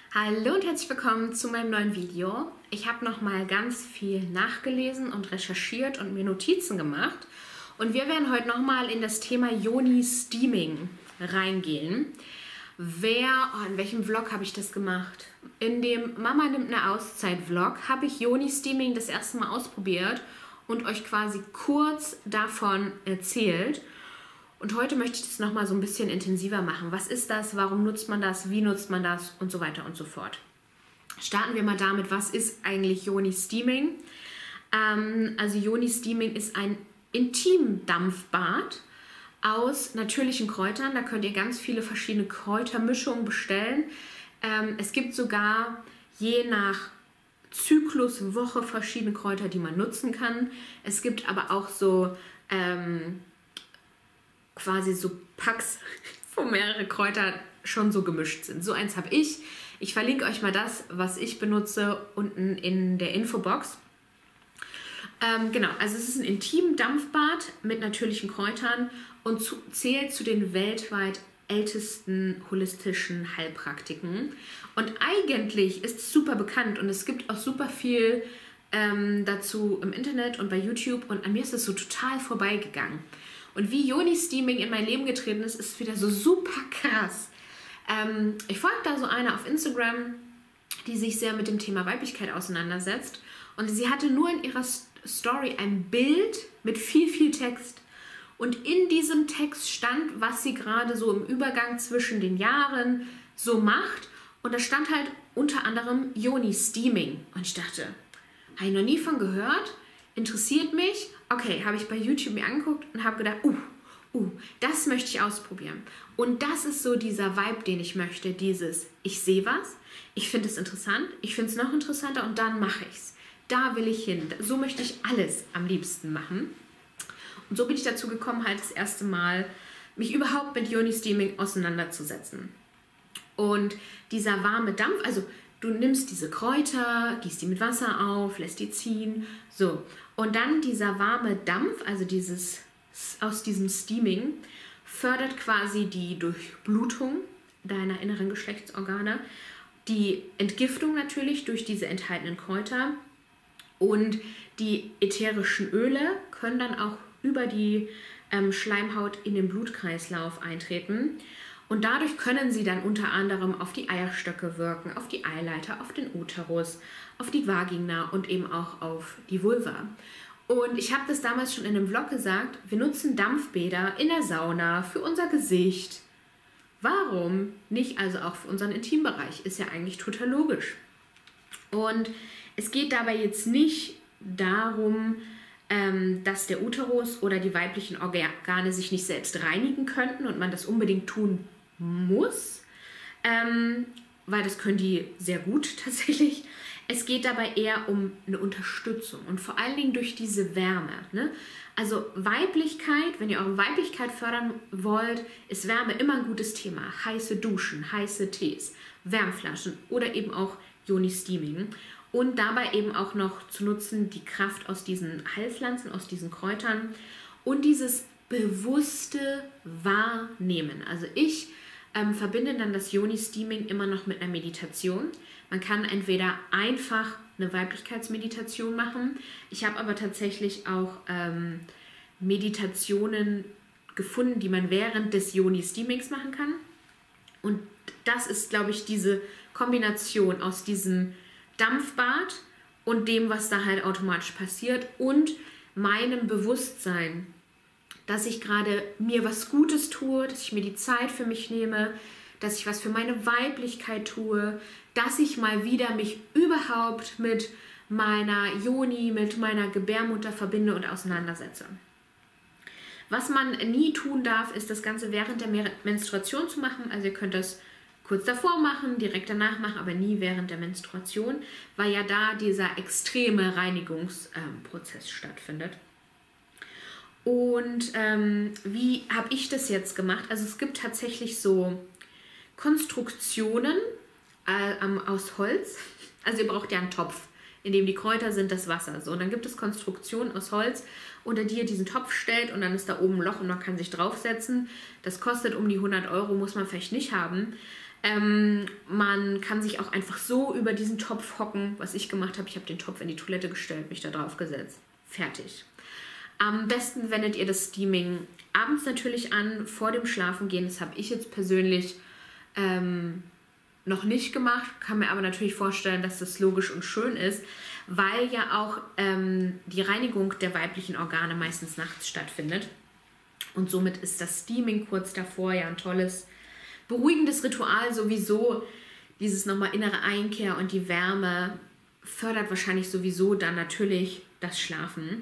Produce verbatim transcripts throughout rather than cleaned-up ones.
Hallo und herzlich willkommen zu meinem neuen Video. Ich habe noch mal ganz viel nachgelesen und recherchiert und mir Notizen gemacht. Und wir werden heute noch mal in das Thema Yoni Steaming reingehen. Wer, oh, in welchem Vlog habe ich das gemacht? In dem Mama nimmt eine Auszeit-Vlog habe ich Yoni Steaming das erste Mal ausprobiert und euch quasi kurz davon erzählt. Und heute möchte ich das nochmal so ein bisschen intensiver machen. Was ist das? Warum nutzt man das? Wie nutzt man das? Und so weiter und so fort. Starten wir mal damit, was ist eigentlich Yoni Steaming? Ähm, also Yoni Steaming ist ein Intimdampfbad aus natürlichen Kräutern. Da könnt ihr ganz viele verschiedene Kräutermischungen bestellen. Ähm, es gibt sogar je nach Zyklus, Woche verschiedene Kräuter, die man nutzen kann. Es gibt aber auch so ähm, quasi so Packs, wo mehrere Kräuter schon so gemischt sind. So eins habe ich. Ich verlinke euch mal das, was ich benutze, unten in der Infobox. Ähm, genau, also es ist ein Intim-Dampfbad mit natürlichen Kräutern und zu, zählt zu den weltweit ältesten holistischen Heilpraktiken. Und eigentlich ist es super bekannt und es gibt auch super viel ähm, dazu im Internet und bei YouTube und an mir ist es so total vorbeigegangen. Und wie Yoni Steaming in mein Leben getreten ist, ist wieder so super krass. Ähm, ich folge da so eine auf Instagram, die sich sehr mit dem Thema Weiblichkeit auseinandersetzt. Und sie hatte nur in ihrer Story ein Bild mit viel, viel Text. Und in diesem Text stand, was sie gerade so im Übergang zwischen den Jahren so macht. Und da stand halt unter anderem Yoni Steaming. Und ich dachte, habe ich noch nie von gehört, interessiert mich. Okay, habe ich bei YouTube mir angeguckt und habe gedacht, uh, uh, das möchte ich ausprobieren. Und das ist so dieser Vibe, den ich möchte, dieses, ich sehe was, ich finde es interessant, ich finde es noch interessanter und dann mache ich es. Da will ich hin. So möchte ich alles am liebsten machen. Und so bin ich dazu gekommen, halt das erste Mal mich überhaupt mit Yoni Steaming auseinanderzusetzen. Und dieser warme Dampf, also du nimmst diese Kräuter, gießt die mit Wasser auf, lässt die ziehen, so. Und dann dieser warme Dampf, also dieses, aus diesem Steaming, fördert quasi die Durchblutung deiner inneren Geschlechtsorgane, die Entgiftung natürlich durch diese enthaltenen Kräuter und die ätherischen Öle können dann auch über die ähm, Schleimhaut in den Blutkreislauf eintreten. Und dadurch können sie dann unter anderem auf die Eierstöcke wirken, auf die Eileiter, auf den Uterus, auf die Vagina und eben auch auf die Vulva. Und ich habe das damals schon in einem Vlog gesagt, wir nutzen Dampfbäder in der Sauna für unser Gesicht. Warum nicht also auch für unseren Intimbereich? Ist ja eigentlich total logisch. Und es geht dabei jetzt nicht darum, ähm, dass der Uterus oder die weiblichen Organe sich nicht selbst reinigen könnten und man das unbedingt tun muss, ähm, weil das können die sehr gut tatsächlich. Es geht dabei eher um eine Unterstützung und vor allen Dingen durch diese Wärme. Ne? Also Weiblichkeit, wenn ihr eure Weiblichkeit fördern wollt, ist Wärme immer ein gutes Thema. Heiße Duschen, heiße Tees, Wärmflaschen oder eben auch Yoni Steaming. Und dabei eben auch noch zu nutzen die Kraft aus diesen Heilpflanzen, aus diesen Kräutern und dieses bewusste Wahrnehmen. Also ich ähm, verbinde dann das Yoni Steaming immer noch mit einer Meditation. Man kann entweder einfach eine Weiblichkeitsmeditation machen. Ich habe aber tatsächlich auch ähm, Meditationen gefunden, die man während des Yoni Steamings machen kann. Und das ist, glaube ich, diese Kombination aus diesem Dampfbad und dem, was da halt automatisch passiert und meinem Bewusstsein, dass ich gerade mir was Gutes tue, dass ich mir die Zeit für mich nehme, dass ich was für meine Weiblichkeit tue, dass ich mal wieder mich überhaupt mit meiner Yoni, mit meiner Gebärmutter verbinde und auseinandersetze. Was man nie tun darf, ist das Ganze während der Menstruation zu machen. Also ihr könnt das kurz davor machen, direkt danach machen, aber nie während der Menstruation, weil ja da dieser extreme Reinigungsprozess ähm, stattfindet. Und ähm, wie habe ich das jetzt gemacht? Also es gibt tatsächlich so Konstruktionen äh, ähm, aus Holz. Also ihr braucht ja einen Topf, in dem die Kräuter sind, das Wasser. So, und dann gibt es Konstruktionen aus Holz, unter die ihr diesen Topf stellt und dann ist da oben ein Loch und man kann sich draufsetzen. Das kostet um die hundert Euro, muss man vielleicht nicht haben. Ähm, man kann sich auch einfach so über diesen Topf hocken, was ich gemacht habe. Ich habe den Topf in die Toilette gestellt, mich da drauf gesetzt. Fertig. Am besten wendet ihr das Steaming abends natürlich an, vor dem Schlafengehen. Das habe ich jetzt persönlich ähm, noch nicht gemacht, kann mir aber natürlich vorstellen, dass das logisch und schön ist, weil ja auch ähm, die Reinigung der weiblichen Organe meistens nachts stattfindet. Und somit ist das Steaming kurz davor ja ein tolles, beruhigendes Ritual sowieso. Dieses nochmal innere Einkehr und die Wärme fördert wahrscheinlich sowieso dann natürlich das Schlafen.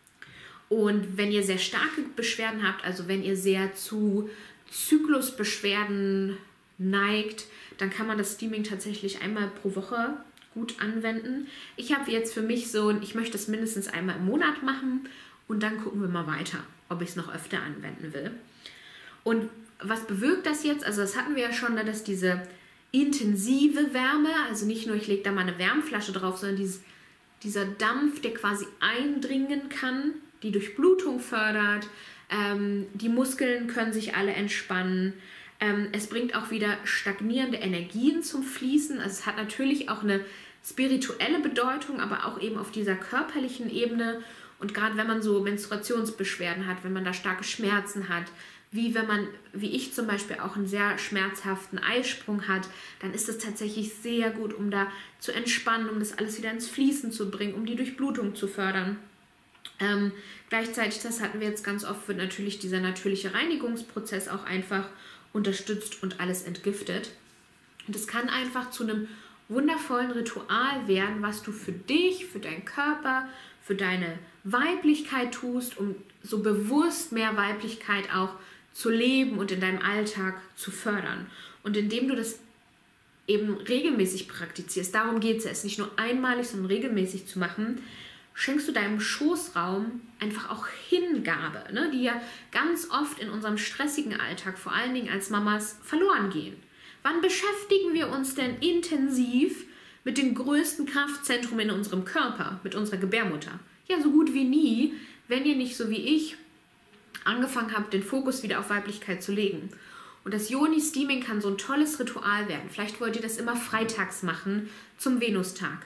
Und wenn ihr sehr starke Beschwerden habt, also wenn ihr sehr zu Zyklusbeschwerden neigt, dann kann man das Steaming tatsächlich einmal pro Woche gut anwenden. Ich habe jetzt für mich so, ich möchte es mindestens einmal im Monat machen und dann gucken wir mal weiter, ob ich es noch öfter anwenden will. Und was bewirkt das jetzt? Also das hatten wir ja schon, dass diese intensive Wärme, also nicht nur ich lege da mal eine Wärmflasche drauf, sondern dieses, dieser Dampf, der quasi eindringen kann, die Durchblutung fördert, ähm, die Muskeln können sich alle entspannen. Ähm, es bringt auch wieder stagnierende Energien zum Fließen. Also es hat natürlich auch eine spirituelle Bedeutung, aber auch eben auf dieser körperlichen Ebene. Und gerade wenn man so Menstruationsbeschwerden hat, wenn man da starke Schmerzen hat, wie wenn man, wie ich zum Beispiel, auch einen sehr schmerzhaften Eisprung hat, dann ist es tatsächlich sehr gut, um da zu entspannen, um das alles wieder ins Fließen zu bringen, um die Durchblutung zu fördern. Ähm, gleichzeitig, das hatten wir jetzt ganz oft, wird natürlich dieser natürliche Reinigungsprozess auch einfach unterstützt und alles entgiftet. Und es kann einfach zu einem wundervollen Ritual werden, was du für dich, für deinen Körper, für deine Weiblichkeit tust, um so bewusst mehr Weiblichkeit auch zu leben und in deinem Alltag zu fördern. Und indem du das eben regelmäßig praktizierst, darum geht es ja, es nicht nur einmalig, sondern regelmäßig zu machen, schenkst du deinem Schoßraum einfach auch Hingabe, ne, die ja ganz oft in unserem stressigen Alltag, vor allen Dingen als Mamas, verloren gehen. Wann beschäftigen wir uns denn intensiv mit dem größten Kraftzentrum in unserem Körper, mit unserer Gebärmutter? Ja, so gut wie nie, wenn ihr nicht so wie ich angefangen habt, den Fokus wieder auf Weiblichkeit zu legen. Und das Yoni-Steaming kann so ein tolles Ritual werden. Vielleicht wollt ihr das immer freitags machen, zum Venustag.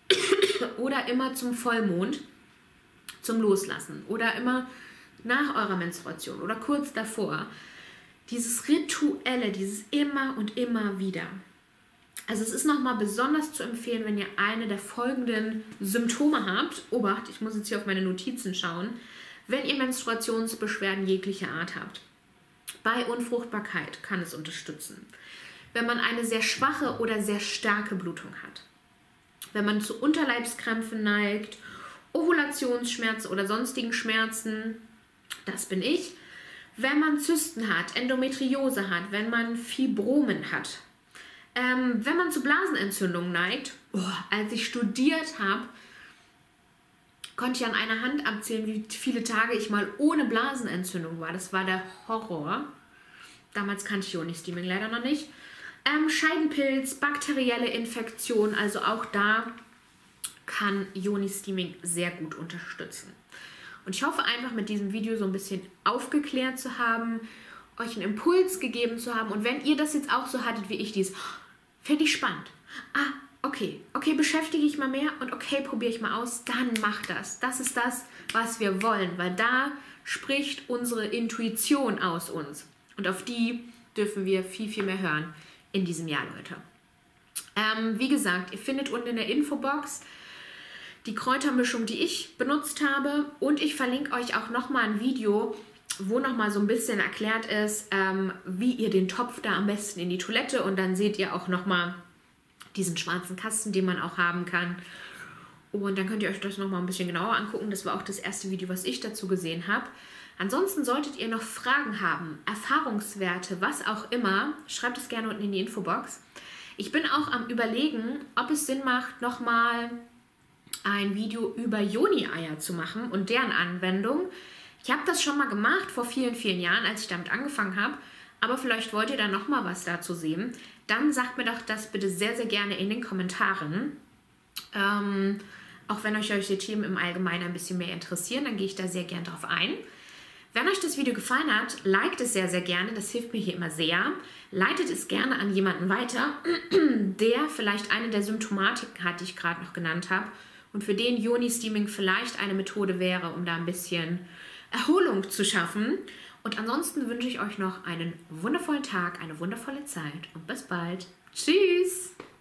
Oder immer zum Vollmond, zum Loslassen. Oder immer nach eurer Menstruation oder kurz davor. Dieses Rituelle, dieses immer und immer wieder. Also es ist nochmal besonders zu empfehlen, wenn ihr eine der folgenden Symptome habt. Obacht, ich muss jetzt hier auf meine Notizen schauen. Wenn ihr Menstruationsbeschwerden jeglicher Art habt. Bei Unfruchtbarkeit kann es unterstützen. Wenn man eine sehr schwache oder sehr starke Blutung hat. Wenn man zu Unterleibskrämpfen neigt, Ovulationsschmerzen oder sonstigen Schmerzen, das bin ich. Wenn man Zysten hat, Endometriose hat, wenn man Fibromen hat, ähm, wenn man zu Blasenentzündungen neigt, oh, als ich studiert habe, konnte ich an einer Hand abzählen, wie viele Tage ich mal ohne Blasenentzündung war. Das war der Horror. Damals kannte ich Yoni-Steaming leider noch nicht. Ähm, Scheidenpilz, bakterielle Infektion, also auch da kann Yoni-Steaming sehr gut unterstützen. Und ich hoffe einfach mit diesem Video so ein bisschen aufgeklärt zu haben, euch einen Impuls gegeben zu haben. Und wenn ihr das jetzt auch so hattet wie ich, dies, finde ich spannend. Ah, okay, okay, beschäftige ich mal mehr und okay, probiere ich mal aus, dann macht das. Das ist das, was wir wollen, weil da spricht unsere Intuition aus uns. Und auf die dürfen wir viel, viel mehr hören in diesem Jahr, Leute. Ähm, wie gesagt, ihr findet unten in der Infobox die Kräutermischung, die ich benutzt habe. Und ich verlinke euch auch nochmal ein Video, wo nochmal so ein bisschen erklärt ist, ähm, wie ihr den Topf da am besten in die Toilette, und dann seht ihr auch nochmal diesen schwarzen Kasten, den man auch haben kann. Und dann könnt ihr euch das nochmal ein bisschen genauer angucken. Das war auch das erste Video, was ich dazu gesehen habe. Ansonsten solltet ihr noch Fragen haben, Erfahrungswerte, was auch immer, schreibt es gerne unten in die Infobox. Ich bin auch am Überlegen, ob es Sinn macht, nochmal ein Video über Yoni-Eier zu machen und deren Anwendung. Ich habe das schon mal gemacht vor vielen, vielen Jahren, als ich damit angefangen habe. Aber vielleicht wollt ihr da nochmal was dazu sehen. Dann sagt mir doch das bitte sehr, sehr gerne in den Kommentaren. Ähm, auch wenn euch solche Themen im Allgemeinen ein bisschen mehr interessieren, dann gehe ich da sehr gern drauf ein. Wenn euch das Video gefallen hat, liked es sehr, sehr gerne. Das hilft mir hier immer sehr. Leitet es gerne an jemanden weiter, der vielleicht eine der Symptomatiken hat, die ich gerade noch genannt habe. Und für den Yoni-Steaming vielleicht eine Methode wäre, um da ein bisschen Erholung zu schaffen. Und ansonsten wünsche ich euch noch einen wundervollen Tag, eine wundervolle Zeit und bis bald. Tschüss!